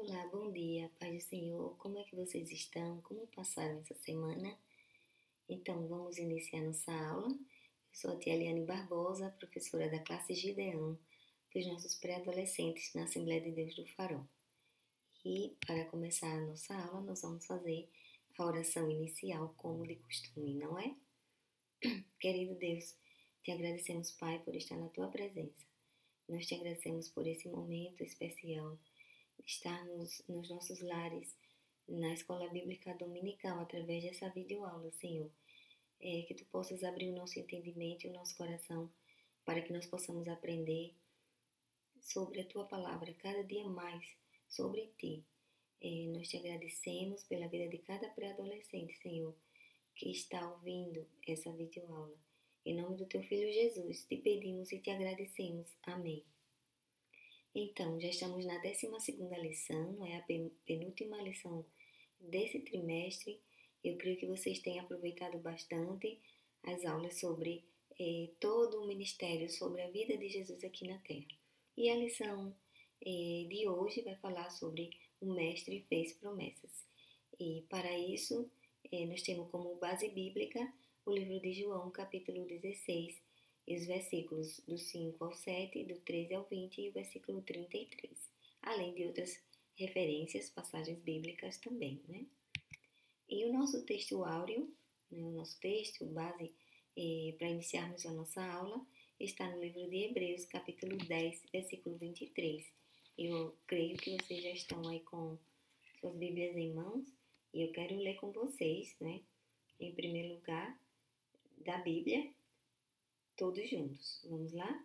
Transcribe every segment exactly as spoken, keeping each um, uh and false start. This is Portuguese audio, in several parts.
Olá, bom dia, paz do Senhor. Como é que vocês estão? Como passaram essa semana? Então, vamos iniciar nossa aula. Eu sou a tia Eliane Barbosa, professora da classe Gideão dos nossos pré-adolescentes na Assembleia de Deus do Farol. E, para começar a nossa aula, nós vamos fazer a oração inicial, como de costume, não é? Querido Deus, te agradecemos, Pai, por estar na tua presença. Nós te agradecemos por esse momento especial, estarmos nos nossos lares, na escola bíblica dominical, através dessa videoaula, Senhor. É, que tu possas abrir o nosso entendimento e o nosso coração para que nós possamos aprender sobre a tua palavra, cada dia mais sobre ti. É, nós te agradecemos pela vida de cada pré-adolescente, Senhor, que está ouvindo essa videoaula. Em nome do teu Filho Jesus, te pedimos e te agradecemos. Amém. Então, já estamos na décima segunda lição, é a penúltima lição desse trimestre. Eu creio que vocês têm aproveitado bastante as aulas sobre eh, todo o ministério, sobre a vida de Jesus aqui na Terra. E a lição eh, de hoje vai falar sobre o Mestre fez promessas. E para isso, eh, nós temos como base bíblica o livro de João, capítulo dezesseis, e os versículos do cinco ao sete, do treze ao vinte e o versículo trinta e três, além de outras referências, passagens bíblicas também, né? E o nosso texto áureo, né, o nosso texto base eh, para iniciarmos a nossa aula, está no livro de Hebreus, capítulo dez, versículo vinte e três. Eu creio que vocês já estão aí com suas Bíblias em mãos e eu quero ler com vocês, né? Em primeiro lugar, da Bíblia, todos juntos. Vamos lá?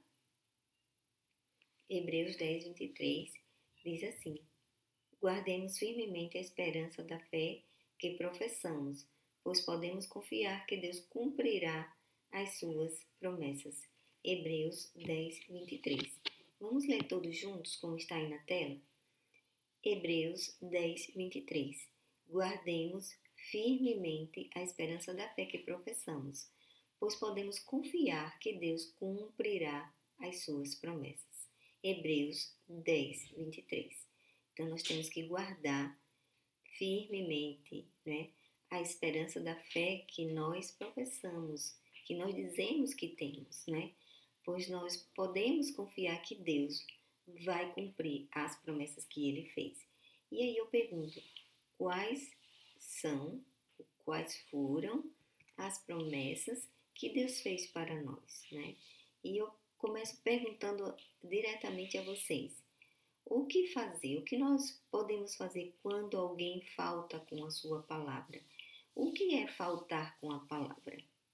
Hebreus dez, vinte e três diz assim: guardemos firmemente a esperança da fé que professamos, pois podemos confiar que Deus cumprirá as suas promessas. Hebreus dez, vinte e três. Vamos ler todos juntos, como está aí na tela? Hebreus dez, vinte e três. Guardemos firmemente a esperança da fé que professamos, pois podemos confiar que Deus cumprirá as suas promessas. Hebreus dez, vinte e três. Então, nós temos que guardar firmemente, né, a esperança da fé que nós professamos, que nós dizemos que temos, né? Pois nós podemos confiar que Deus vai cumprir as promessas que Ele fez. E aí eu pergunto, quais são, quais foram as promessas que Deus fez para nós, né? E eu começo perguntando diretamente a vocês: o que fazer? O que nós podemos fazer quando alguém falta com a sua palavra? O que é faltar com a palavra?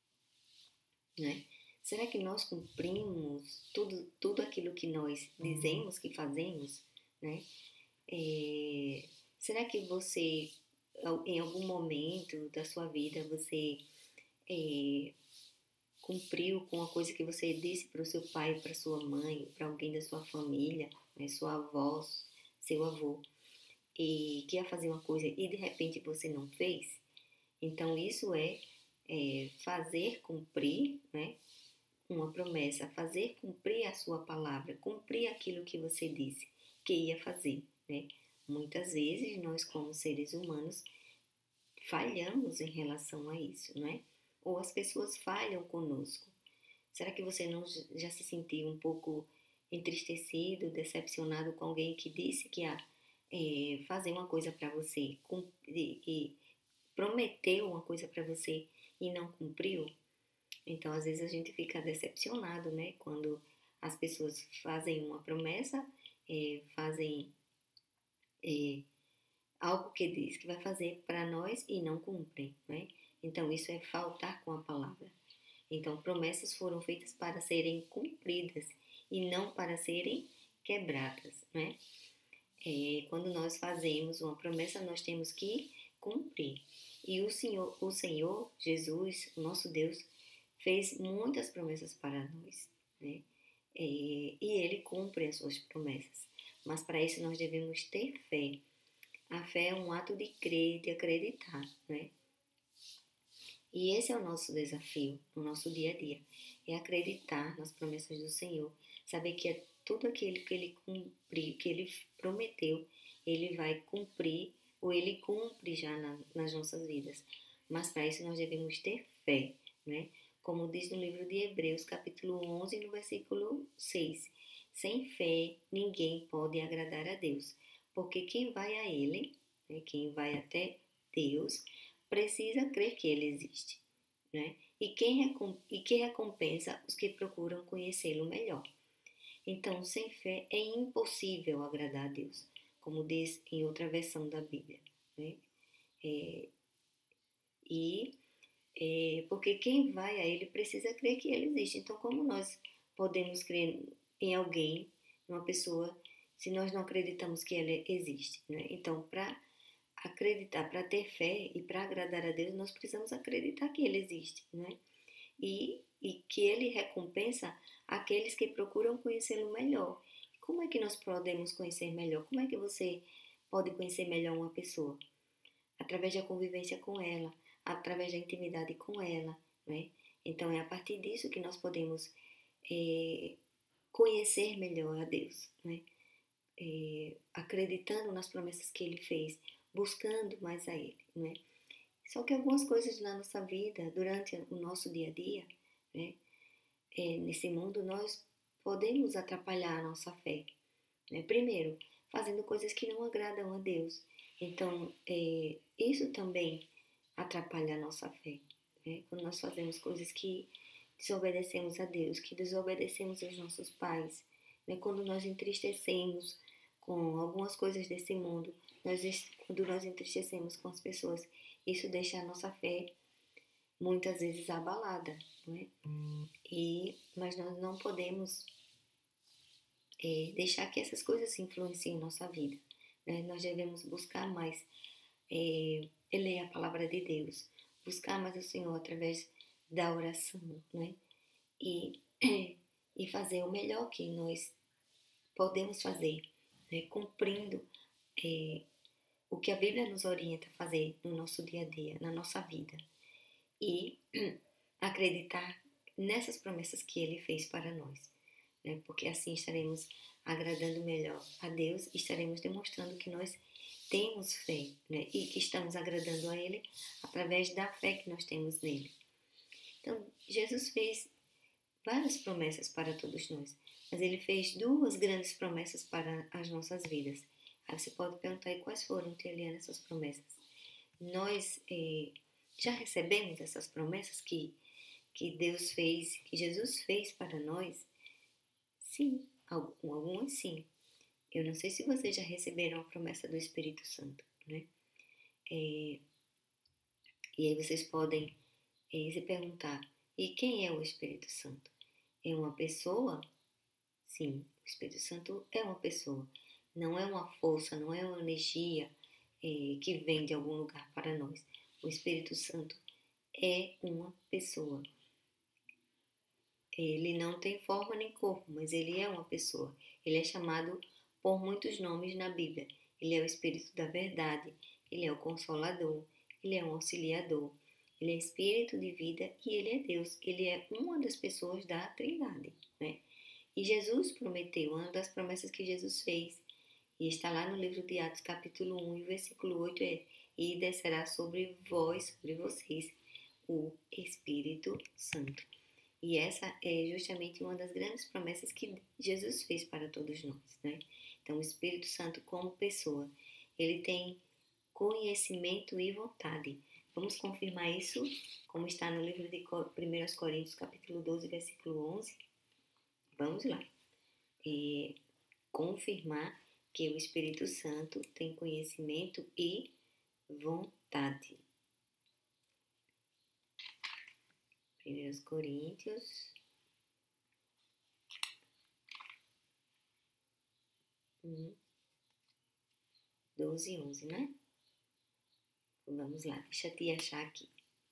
Né? Será que nós cumprimos tudo, tudo aquilo que nós dizemos que fazemos? Né? É, será que você, em algum momento da sua vida, você é, cumpriu com a coisa que você disse para o seu pai, para sua mãe, para alguém da sua família, né, sua avó, seu avô, e que ia fazer uma coisa e de repente você não fez? Então isso é, é fazer cumprir, né, uma promessa, fazer cumprir a sua palavra, cumprir aquilo que você disse que ia fazer, né? Muitas vezes nós, como seres humanos, falhamos em relação a isso, né? Ou as pessoas falham conosco. Será que você não já se sentiu um pouco entristecido, decepcionado com alguém que disse que ia é, fazer uma coisa para você, e, e prometeu uma coisa para você e não cumpriu? Então, às vezes a gente fica decepcionado, né? Quando as pessoas fazem uma promessa, é, fazem é, algo que diz que vai fazer para nós e não cumprem, né? Então, isso é faltar com a palavra. Então, promessas foram feitas para serem cumpridas e não para serem quebradas, né? É, quando nós fazemos uma promessa, nós temos que cumprir. E o Senhor, o Senhor Jesus, o nosso Deus, fez muitas promessas para nós, né? É, e Ele cumpre as suas promessas. Mas para isso nós devemos ter fé. A fé é um ato de crer, de acreditar, né? E esse é o nosso desafio no nosso dia a dia. É acreditar nas promessas do Senhor. Saber que tudo aquilo que ele cumpriu, que ele prometeu, ele vai cumprir, ou ele cumpre já na, nas nossas vidas. Mas para isso nós devemos ter fé, né? Como diz no livro de Hebreus, capítulo onze, no versículo seis. Sem fé, ninguém pode agradar a Deus, porque quem vai a Ele, né, quem vai até Deus, precisa crer que Ele existe, né? E, quem, e que recompensa os que procuram conhecê-lo melhor. Então, sem fé é impossível agradar a Deus, como diz em outra versão da Bíblia, né? É, e é, porque quem vai a Ele precisa crer que Ele existe. Então, como nós podemos crer em alguém, numa pessoa, se nós não acreditamos que Ele existe, né? Então, para acreditar, para ter fé e para agradar a Deus, nós precisamos acreditar que Ele existe, né? E, e que Ele recompensa aqueles que procuram conhecê-lo melhor. Como é que nós podemos conhecer melhor? Como é que você pode conhecer melhor uma pessoa? Através da convivência com ela, através da intimidade com ela, né? Então é a partir disso que nós podemos é, conhecer melhor a Deus, né? É, acreditando nas promessas que Ele fez, buscando mais a Ele, né? Só que algumas coisas na nossa vida, durante o nosso dia a dia, né? É, nesse mundo, nós podemos atrapalhar a nossa fé, né? Primeiro, fazendo coisas que não agradam a Deus. Então, é, isso também atrapalha a nossa fé, né? Quando nós fazemos coisas que desobedecemos a Deus, que desobedecemos aos nossos pais, né? Quando nós entristecemos com algumas coisas desse mundo, nós, quando nós entristecemos com as pessoas, isso deixa a nossa fé muitas vezes abalada, né? E, mas nós não podemos é, deixar que essas coisas influenciem nossa vida, né? Nós devemos buscar mais, é, ler a palavra de Deus, buscar mais o Senhor através da oração, né? E, e fazer o melhor que nós podemos fazer, né? Cumprindo é, o que a Bíblia nos orienta a fazer no nosso dia a dia, na nossa vida. E acreditar nessas promessas que Ele fez para nós, né? Porque assim estaremos agradando melhor a Deus e estaremos demonstrando que nós temos fé, né? E que estamos agradando a Ele através da fé que nós temos nele. Então, Jesus fez várias promessas para todos nós, mas Ele fez duas grandes promessas para as nossas vidas. Aí você pode perguntar aí quais foram, Teliana, essas promessas. Nós eh, já recebemos essas promessas que, que Deus fez, que Jesus fez para nós? Sim, algumas sim. Eu não sei se vocês já receberam a promessa do Espírito Santo, né? É, e aí vocês podem é, se perguntar, e quem é o Espírito Santo? É uma pessoa? Sim, o Espírito Santo é uma pessoa. Não é uma força, não é uma energia é, que vem de algum lugar para nós. O Espírito Santo é uma pessoa. Ele não tem forma nem corpo, mas ele é uma pessoa. Ele é chamado por muitos nomes na Bíblia. Ele é o Espírito da Verdade, ele é o Consolador, ele é um Auxiliador, ele é Espírito de vida e ele é Deus. Ele é uma das pessoas da Trindade, né? E Jesus prometeu, uma das promessas que Jesus fez, e está lá no livro de Atos, capítulo um, e versículo oito é: e descerá sobre vós, sobre vocês, o Espírito Santo. E essa é justamente uma das grandes promessas que Jesus fez para todos nós, né? Então, o Espírito Santo como pessoa, ele tem conhecimento e vontade. Vamos confirmar isso, como está no livro de primeira Coríntios, capítulo doze, versículo onze. Vamos lá. É, confirmar que o Espírito Santo tem conhecimento e vontade. primeira Coríntios um, doze e onze, né? Vamos lá, deixa eu te achar aqui.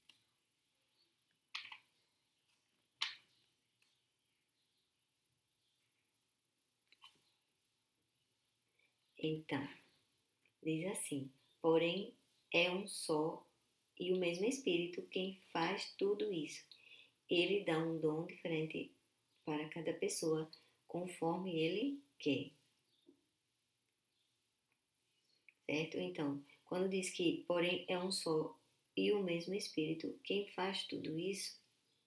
Então, diz assim: porém, é um só e o mesmo Espírito quem faz tudo isso. Ele dá um dom diferente para cada pessoa, conforme Ele quer. Certo? Então, quando diz que, porém, é um só e o mesmo Espírito quem faz tudo isso,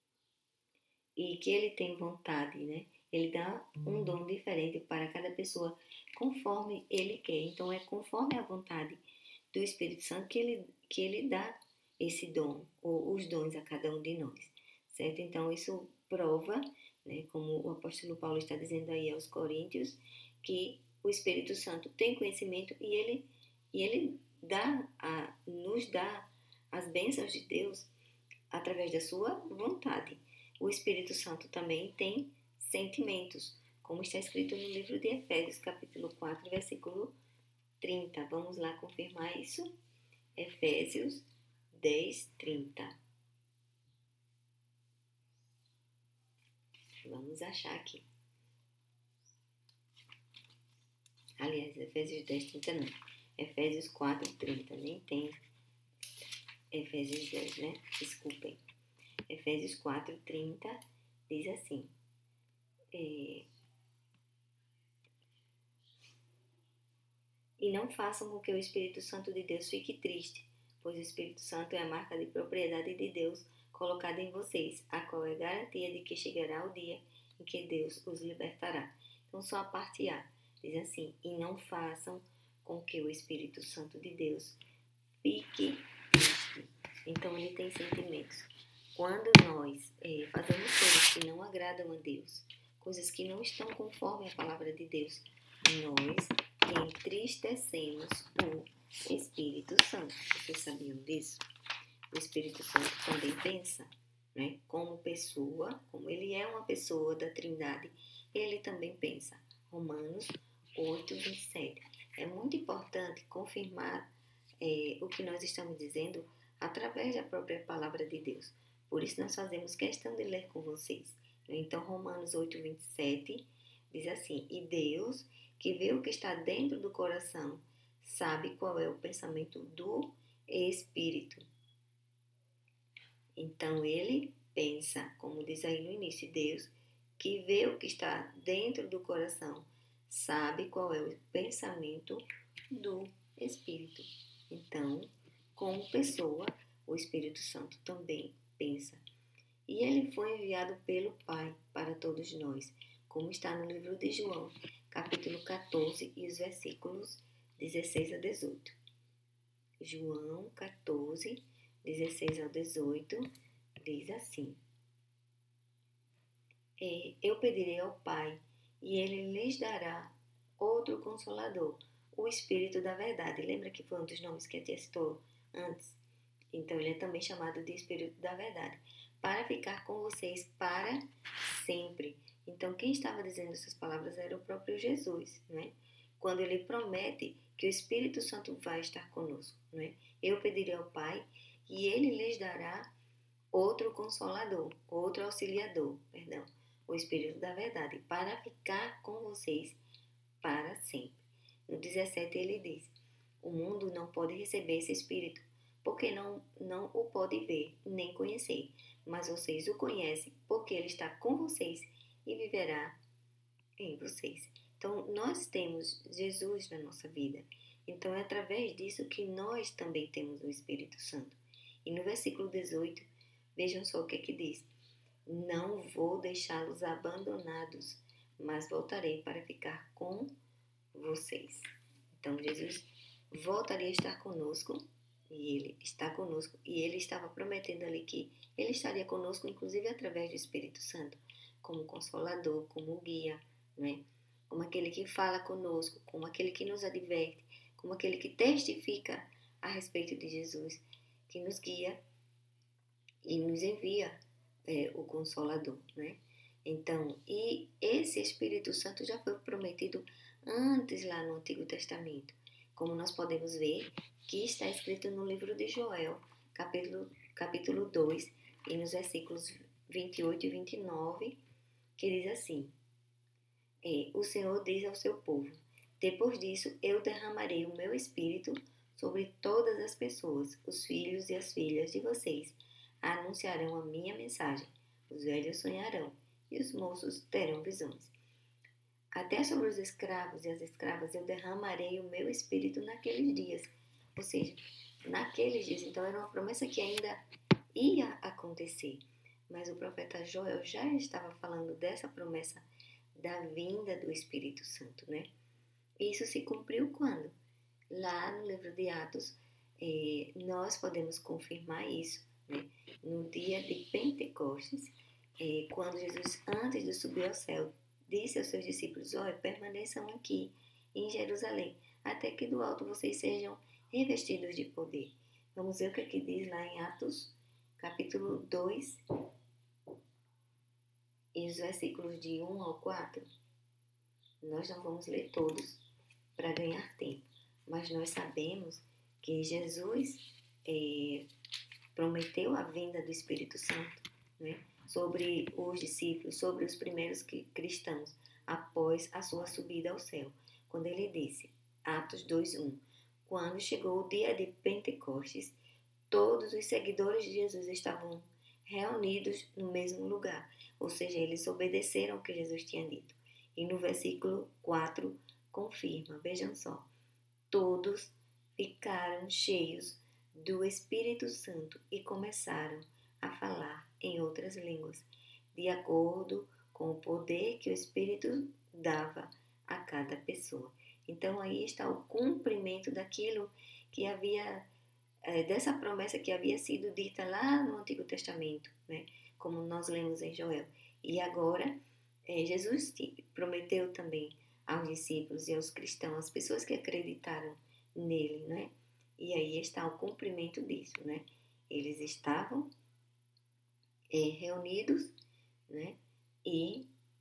e que Ele tem vontade, né? Ele dá um dom diferente para cada pessoa, conforme Ele quer. Então, é conforme a vontade do Espírito Santo que Ele, que ele dá esse dom, ou os dons a cada um de nós, certo? Então, isso prova, né, como o apóstolo Paulo está dizendo aí aos Coríntios, que o Espírito Santo tem conhecimento e ele, e ele dá a, nos dá as bênçãos de Deus através da sua vontade. O Espírito Santo também tem sentimentos, como está escrito no livro de Efésios, capítulo quatro, versículo trinta. Vamos lá confirmar isso? Efésios dez, trinta. Vamos achar aqui. Aliás, Efésios dez, trinta não. Efésios quatro, trinta. Nem tem Efésios dez, né? Desculpem. Efésios quatro, trinta diz assim. É... E não façam com que o Espírito Santo de Deus fique triste, pois o Espírito Santo é a marca de propriedade de Deus colocada em vocês, a qual é garantia de que chegará o dia em que Deus os libertará. Então, só a parte A diz assim: e não façam com que o Espírito Santo de Deus fique triste. Então, ele tem sentimentos. Quando nós é, fazemos coisas que não agradam a Deus, coisas que não estão conforme a palavra de Deus, nós entristecemos o Espírito Santo. Vocês sabiam disso? O Espírito Santo também pensa, né? Como pessoa, como ele é uma pessoa da Trindade, ele também pensa. Romanos oito, vinte e sete. É muito importante confirmar é, o que nós estamos dizendo através da própria palavra de Deus. Por isso nós fazemos questão de ler com vocês. Então, Romanos oito, vinte e sete diz assim: e Deus, que vê o que está dentro do coração, sabe qual é o pensamento do Espírito. Então, ele pensa, como diz aí no início, Deus, que vê o que está dentro do coração, sabe qual é o pensamento do Espírito. Então, como pessoa, o Espírito Santo também pensa. E ele foi enviado pelo Pai para todos nós, como está no livro de João, capítulo quatorze, e os versículos dezesseis a dezoito. João quatorze, dezesseis ao dezoito, diz assim: eu pedirei ao Pai, e ele lhes dará outro Consolador, o Espírito da Verdade. Lembra que foi um dos nomes que a tia citou antes? Então, ele é também chamado de Espírito da Verdade, para ficar com vocês para sempre. Então, quem estava dizendo essas palavras era o próprio Jesus, né? Quando ele promete que o Espírito Santo vai estar conosco, né? Eu pedirei ao Pai e ele lhes dará outro Consolador, outro Auxiliador, perdão, o Espírito da Verdade, para ficar com vocês para sempre. No dezessete ele diz: o mundo não pode receber esse Espírito, porque não, não o pode ver nem conhecer, mas vocês o conhecem, porque ele está com vocês e viverá em vocês. Então, nós temos Jesus na nossa vida. Então, é através disso que nós também temos o Espírito Santo. E no versículo dezoito, vejam só o que é que diz: não vou deixá-los abandonados, mas voltarei para ficar com vocês. Então, Jesus voltaria a estar conosco, e ele está conosco, e ele estava prometendo ali que ele estaria conosco, inclusive através do Espírito Santo, como consolador, como guia, né? Como aquele que fala conosco, como aquele que nos adverte, como aquele que testifica a respeito de Jesus, que nos guia e nos envia é, o Consolador, né? Então, e esse Espírito Santo já foi prometido antes lá no Antigo Testamento, como nós podemos ver que está escrito no livro de Joel, capítulo, capítulo dois, e nos versículos vinte e oito e vinte e nove, que diz assim: é, o Senhor diz ao seu povo: depois disso eu derramarei o meu Espírito sobre todas as pessoas, os filhos e as filhas de vocês anunciarão a minha mensagem, os velhos sonharão e os moços terão visões. até sobre os escravos e as escravas eu derramarei o meu espírito naqueles dias. Ou seja, naqueles dias. Então era uma promessa que ainda ia acontecer. Mas o profeta Joel já estava falando dessa promessa da vinda do Espírito Santo, né? Isso se cumpriu quando? Lá no livro de Atos, eh, nós podemos confirmar isso, né? No dia de Pentecostes, eh, quando Jesus, antes de subir ao céu, disse aos seus discípulos: olha, permaneçam aqui em Jerusalém, até que do alto vocês sejam revestidos de poder. Vamos ver o que aqui diz lá em Atos, capítulo dois, e os versículos de um ao quatro. Nós não vamos ler todos para ganhar tempo, mas nós sabemos que Jesus é, prometeu a vinda do Espírito Santo, né, sobre os discípulos, sobre os primeiros cristãos, após a sua subida ao céu. Quando ele disse, Atos dois, um, quando chegou o dia de Pentecostes, todos os seguidores de Jesus estavam reunidos no mesmo lugar, ou seja, eles obedeceram o que Jesus tinha dito. E no versículo quatro confirma, vejam só, todos ficaram cheios do Espírito Santo e começaram a falar em outras línguas, de acordo com o poder que o Espírito dava a cada pessoa. Então aí está o cumprimento daquilo que havia, é, dessa promessa que havia sido dita lá no Antigo Testamento, né? Como nós lemos em Joel. E agora é, Jesus prometeu também aos discípulos e aos cristãos, as pessoas que acreditaram nele, né? E aí está o cumprimento disso, né? Eles estavam é, reunidos, né? E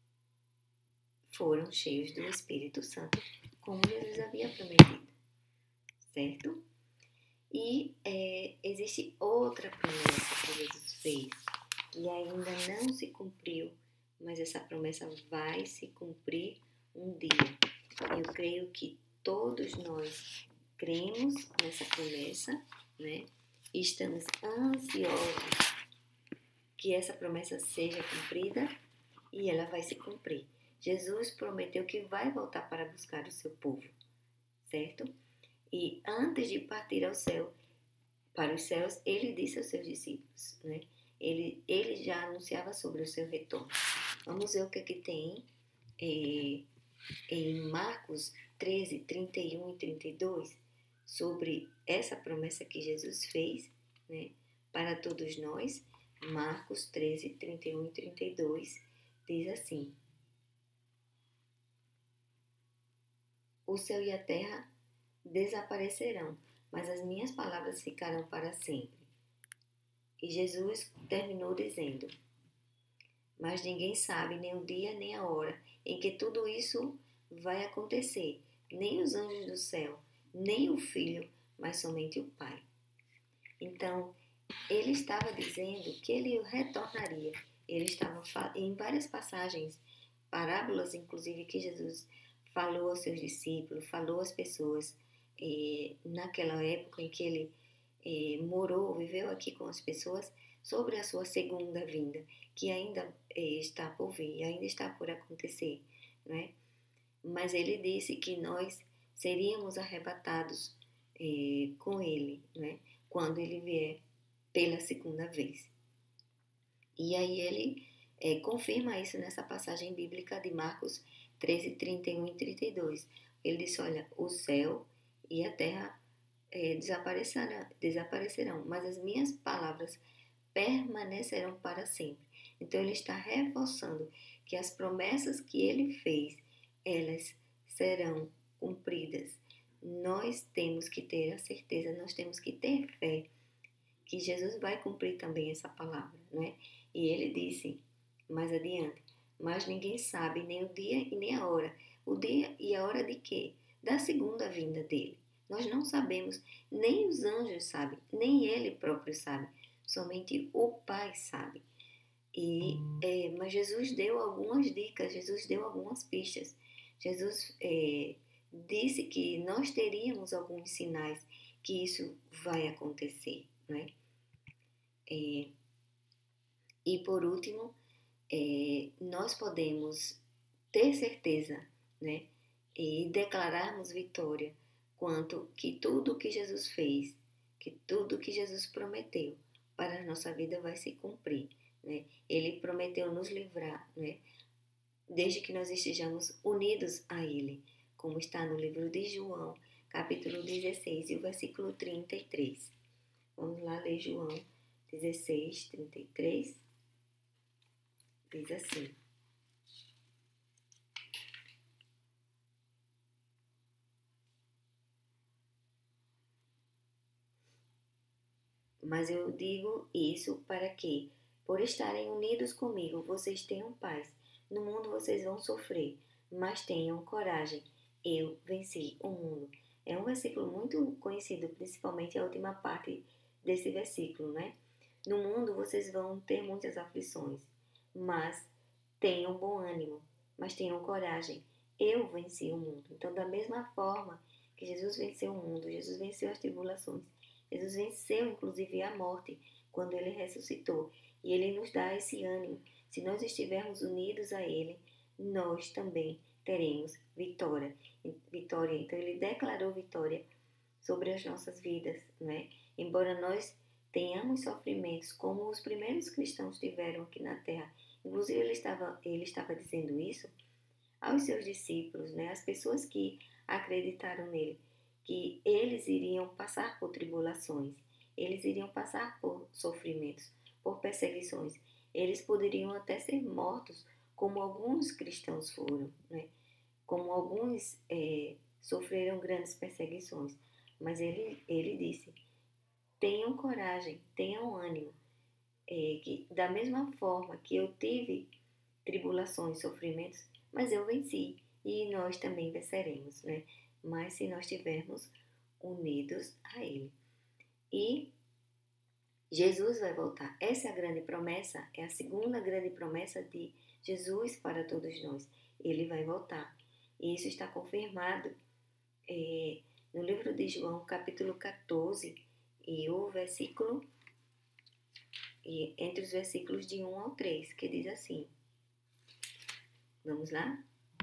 foram cheios do Espírito Santo, como Jesus havia prometido, certo? E é, existe outra promessa que Jesus fez, que ainda não se cumpriu, mas essa promessa vai se cumprir um dia. Eu creio que todos nós cremos nessa promessa, né? E estamos ansiosos que essa promessa seja cumprida e ela vai se cumprir. Jesus prometeu que vai voltar para buscar o seu povo, certo? E antes de partir ao céu, para os céus, ele disse aos seus discípulos, né? Ele, ele já anunciava sobre o seu retorno. Vamos ver o que aqui tem é, em Marcos treze, trinta e um e trinta e dois, sobre essa promessa que Jesus fez, né, para todos nós. Marcos treze, trinta e um e trinta e dois diz assim: o céu e a terra desaparecerão, mas as minhas palavras ficarão para sempre. E Jesus terminou dizendo: mas ninguém sabe nem o dia nem a hora em que tudo isso vai acontecer, nem os anjos do céu, nem o Filho, mas somente o Pai. Então, ele estava dizendo que ele retornaria. Ele estava em várias passagens, parábolas inclusive, que Jesus falou aos seus discípulos, falou às pessoas eh, naquela época em que ele eh, morou, viveu aqui com as pessoas, sobre a sua segunda vinda, que ainda eh, está por vir, ainda está por acontecer, né? Mas ele disse que nós seríamos arrebatados eh, com ele, né? Quando ele vier pela segunda vez. E aí ele é, confirma isso nessa passagem bíblica de Marcos treze, trinta e um e trinta e dois. Ele disse, olha, o céu e a terra é, desaparecerão, desaparecerão, mas as minhas palavras permanecerão para sempre. Então ele está reforçando que as promessas que ele fez, elas serão cumpridas. Nós temos que ter a certeza, nós temos que ter fé que Jesus vai cumprir também essa palavra, né? E ele disse mais adiante, mas ninguém sabe nem o dia e nem a hora. O dia e a hora de quê? Da segunda vinda dele. Nós não sabemos, nem os anjos sabem, nem ele próprio sabe. Somente o Pai sabe. E, é, mas Jesus deu algumas dicas, Jesus deu algumas pistas. Jesus é, disse que nós teríamos alguns sinais que isso vai acontecer, né? É, e por último, é, nós podemos ter certeza né? E declararmos vitória quanto que tudo que Jesus fez, que tudo que Jesus prometeu para a nossa vida vai se cumprir, né? Ele prometeu nos livrar, né? Desde que nós estejamos unidos a Ele, como está no livro de João, capítulo dezesseis, e o versículo trinta e três. Vamos lá ler João dezesseis, trinta e três. Diz assim: mas eu digo isso para que, por estarem unidos comigo, vocês tenham paz. No mundo vocês vão sofrer, mas tenham coragem. Eu venci o mundo. É um versículo muito conhecido, principalmente a última parte desse versículo, né? No mundo vocês vão ter muitas aflições, mas tenham bom ânimo, mas tenham coragem. Eu venci o mundo. Então, da mesma forma que Jesus venceu o mundo, Jesus venceu as tribulações, Jesus venceu inclusive a morte quando ele ressuscitou. E ele nos dá esse ânimo. Se nós estivermos unidos a ele, nós também teremos vitória. Vitória. Então ele declarou vitória sobre as nossas vidas, né? Embora nós tenhamos sofrimentos como os primeiros cristãos tiveram aqui na terra. Inclusive ele estava, ele estava dizendo isso aos seus discípulos, né? As pessoas que acreditaram nele, que eles iriam passar por tribulações, eles iriam passar por sofrimentos, por perseguições. Eles poderiam até ser mortos, como alguns cristãos foram, né? Como alguns é, sofreram grandes perseguições. Mas ele, ele disse, tenham coragem, tenham ânimo, é, que da mesma forma que eu tive tribulações, sofrimentos, mas eu venci e nós também venceremos, né? Mas se nós estivermos unidos a Ele. E Jesus vai voltar. Essa é a grande promessa, é a segunda grande promessa de Jesus para todos nós. Ele vai voltar. E isso está confirmado é, no livro de João, capítulo quatorze, e o versículo, e entre os versículos de um ao três, que diz assim. Vamos lá?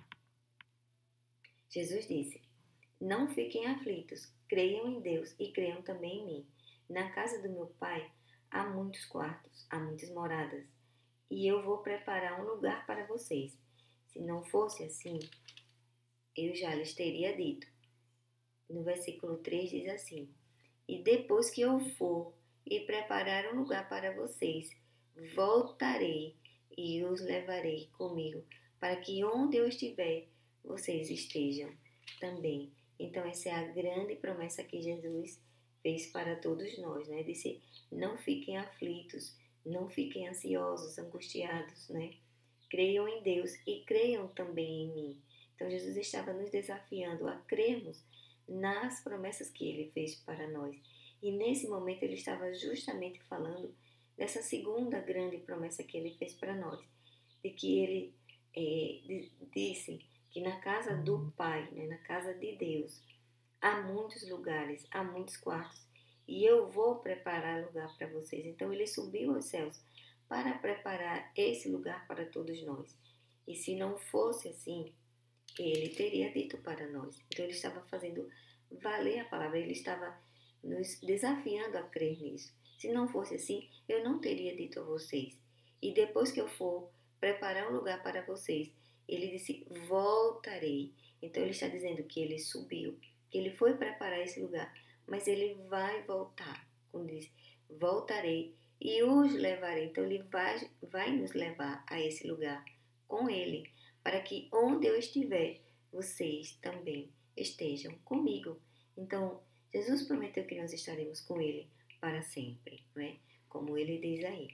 Jesus disse: não fiquem aflitos, creiam em Deus e creiam também em mim. Na casa do meu Pai há muitos quartos, há muitas moradas, e eu vou preparar um lugar para vocês. Se não fosse assim, eu já lhes teria dito. No versículo três diz assim: e depois que eu for e preparar um lugar para vocês, voltarei e os levarei comigo, para que onde eu estiver, vocês estejam também. Então essa é a grande promessa que Jesus fez para todos nós, né? Disse, não fiquem aflitos, não fiquem ansiosos, angustiados, né? Creiam em Deus e creiam também em mim. Então Jesus estava nos desafiando a crermos nas promessas que Ele fez para nós. E nesse momento Ele estava justamente falando dessa segunda grande promessa que Ele fez para nós, de que Ele é, disse que na casa do Pai, né, na casa de Deus, há muitos lugares, há muitos quartos, e eu vou preparar lugar para vocês. Então Ele subiu aos céus para preparar esse lugar para todos nós. E se não fosse assim, Ele teria dito para nós. Então Ele estava fazendo valer a palavra, Ele estava nos desafiando a crer nisso. Se não fosse assim, eu não teria dito a vocês. E depois que eu for preparar um lugar para vocês, Ele disse, voltarei. Então Ele está dizendo que Ele subiu, que Ele foi preparar esse lugar, mas Ele vai voltar. Quando diz, voltarei e os levarei. Então Ele vai, vai nos levar a esse lugar com Ele, para que onde eu estiver, vocês também estejam comigo. Então, Jesus prometeu que nós estaremos com Ele para sempre, né? Como Ele diz aí.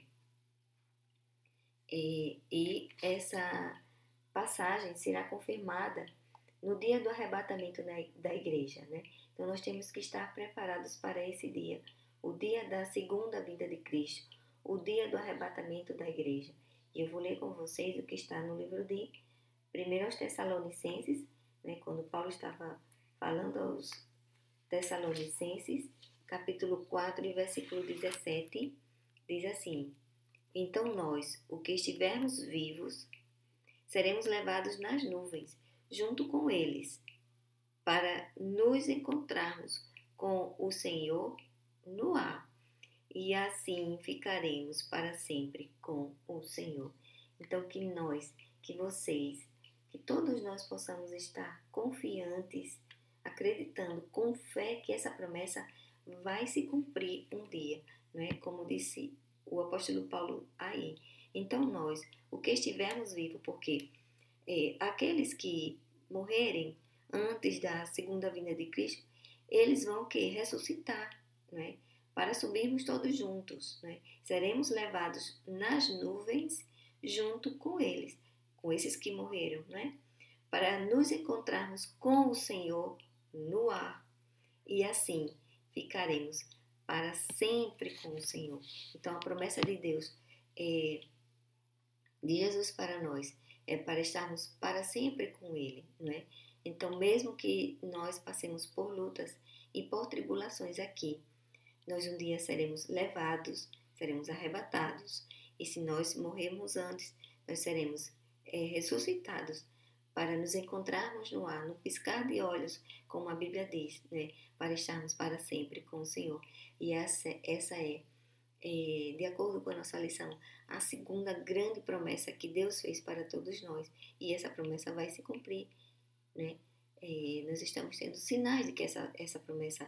E, e essa passagem será confirmada no dia do arrebatamento da igreja, né? Então, nós temos que estar preparados para esse dia, o dia da segunda vinda de Cristo, o dia do arrebatamento da igreja. E eu vou ler com vocês o que está no livro de primeiro aos Tessalonicenses, né? Quando Paulo estava falando aos Tessalonicenses, capítulo quatro, versículo dezessete, diz assim: então nós, o que estivermos vivos, seremos levados nas nuvens junto com eles, para nos encontrarmos com o Senhor no ar, e assim ficaremos para sempre com o Senhor. Então, que nós, que vocês, que todos nós possamos estar confiantes, acreditando com fé que essa promessa vai se cumprir um dia, não é? Como disse o apóstolo Paulo aí. Então, nós, o que estivermos vivos, porque é, aqueles que morrerem antes da segunda vinda de Cristo, eles vão que ressuscitar, né? Para subirmos todos juntos, né? Seremos levados nas nuvens junto com eles, com esses que morreram, né? Para nos encontrarmos com o Senhor no ar, e assim ficaremos para sempre com o Senhor. Então, a promessa de Deus é, de Jesus para nós é para estarmos para sempre com Ele, não é? Então, mesmo que nós passemos por lutas e por tribulações aqui, nós um dia seremos levados, seremos arrebatados, e se nós morrermos antes, nós seremos é, ressuscitados para nos encontrarmos no ar, no piscar de olhos, como a Bíblia diz, né? Para estarmos para sempre com o Senhor. E essa, essa é, é, de acordo com a nossa lição, a segunda grande promessa que Deus fez para todos nós. E essa promessa vai se cumprir, né? É, nós estamos tendo sinais de que essa, essa promessa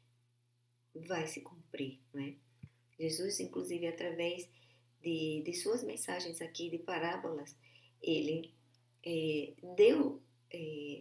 vai se cumprir, né? Jesus, inclusive, através de, de suas mensagens aqui, de parábolas, ele é, deu é,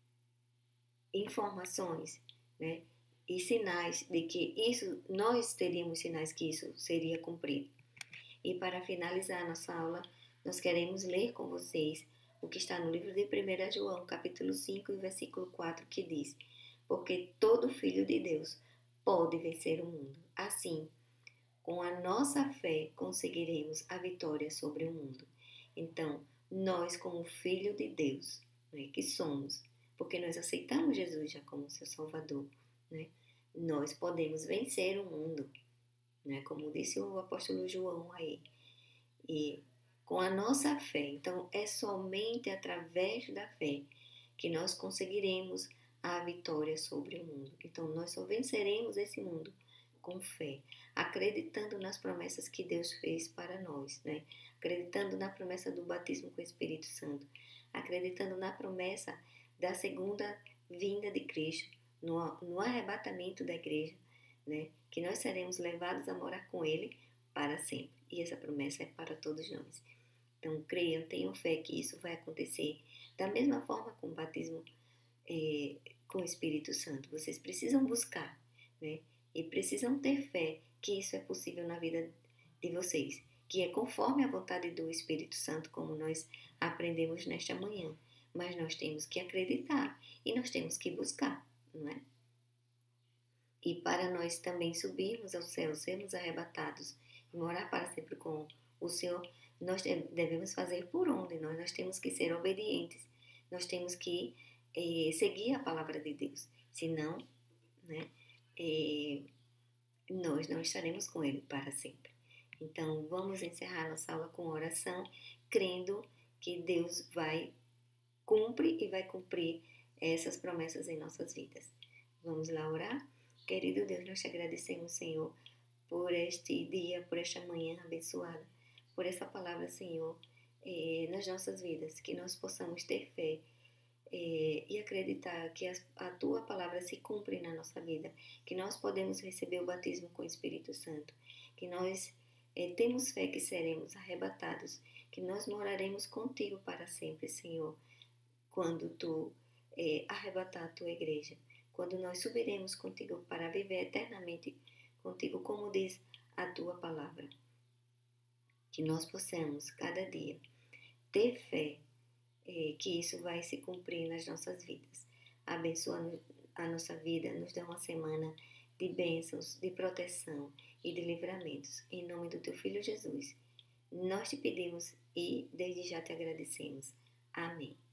informações, né, e sinais de que isso, nós teríamos sinais que isso seria cumprido. E para finalizar a nossa aula, nós queremos ler com vocês o que está no livro de primeira João, capítulo cinco, versículo quatro, que diz: porque todo filho de Deus pode vencer o mundo. Assim, com a nossa fé, conseguiremos a vitória sobre o mundo. Então, nós, como filho de Deus, né, que somos, porque nós aceitamos Jesus já como seu Salvador, né, nós podemos vencer o mundo, né, como disse o apóstolo João aí. E com a nossa fé, então é somente através da fé que nós conseguiremos a vitória sobre o mundo. Então nós só venceremos esse mundo com fé, acreditando nas promessas que Deus fez para nós, né? Acreditando na promessa do batismo com o Espírito Santo, acreditando na promessa da segunda vinda de Cristo, no, no arrebatamento da igreja, né? Que nós seremos levados a morar com Ele para sempre. E essa promessa é para todos nós. Então, creiam, tenham fé que isso vai acontecer da mesma forma com o batismo é, com o Espírito Santo. Vocês precisam buscar, né? E precisam ter fé que isso é possível na vida de vocês, que é conforme a vontade do Espírito Santo, como nós aprendemos nesta manhã. Mas nós temos que acreditar e nós temos que buscar, não é? E para nós também subirmos ao céu, sermos arrebatados e morar para sempre com o Senhor, nós devemos fazer por onde? Nós, nós temos que ser obedientes, nós temos que eh, seguir a palavra de Deus, senão, né, eh, nós não estaremos com Ele para sempre. Então, vamos encerrar nossa aula com oração, crendo que Deus vai cumprir e vai cumprir essas promessas em nossas vidas. Vamos lá orar? Querido Deus, nós te agradecemos, Senhor, por este dia, por esta manhã abençoada, por essa palavra, Senhor, eh, nas nossas vidas, que nós possamos ter fé eh, e acreditar que a, a Tua palavra se cumpre na nossa vida, que nós podemos receber o batismo com o Espírito Santo, que nós eh, temos fé que seremos arrebatados, que nós moraremos contigo para sempre, Senhor, quando Tu eh, arrebatar a Tua igreja, quando nós subiremos contigo para viver eternamente contigo, como diz a Tua palavra. Que nós possamos, cada dia, ter fé eh, que isso vai se cumprir nas nossas vidas. Abençoa a nossa vida, nos dá uma semana de bênçãos, de proteção e de livramentos. Em nome do Teu Filho Jesus, nós te pedimos e desde já te agradecemos. Amém.